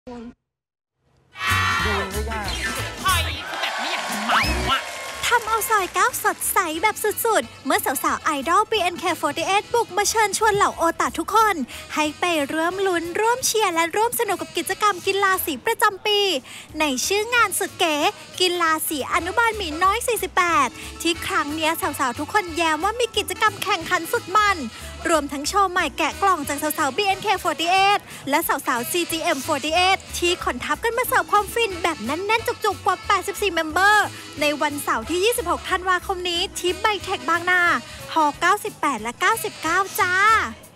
ดูหรือยังพอยคือแบบไม่อยากเมาอ่ะทำเอาซอย9สดใสแบบสุดๆ เมื่อสาวๆไอดอล BNK48 บุกมาเชิญชวนเหล่าโอตาทุกคน ให้ไปร่วมลุ้นร่วมเชียร์และร่วมสนุกกับกิจกรรมกีฬาสีประจำปี ในชื่องานสุดเก๋กีฬาสีอนุบาลหมีน้อย 48 ที่ครั้งนี้สาวๆทุกคนแย้มว่ามีกิจกรรมแข่งขันสุดมัน รวมทั้งโชว์ใหม่แกะกล่องจากสาวๆ BNK48 และสาวๆ CGM48 ที่ขนทัพกันมาเสิร์ฟความฟินแบบแน่นๆจุกๆกว่า 84 เมมเบอร์ ในวันเสาร์ที่ 26 ธันวาคมนี้ที่ไบเทคบางนาฮอ98 และ 99 จ้า